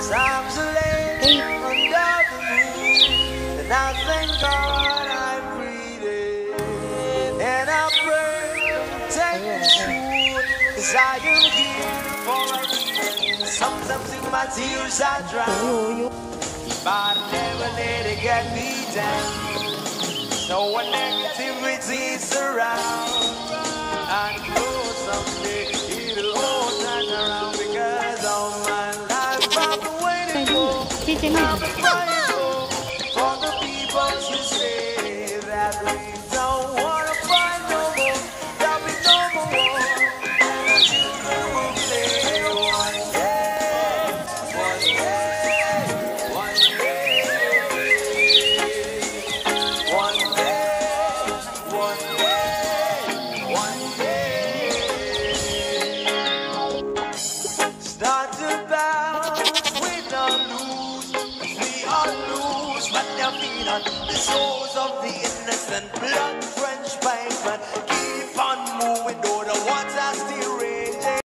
Times are late under the moon, and I thank God I'm breathing, and I pray take me soon, 'cause I am here for a reason. Sometimes in my tears I drown, but I never let it get me down. No one negativity surround. I know someday it'll all turn around because all my life I've been waiting for. I've been crying for the people to say that we don't wanna fight no more. There'll be no more war, and our children will play one day, one day, one day, one day, one day, one day. Start to bounce, we don't lose, we are loose, but they're feeding the souls of the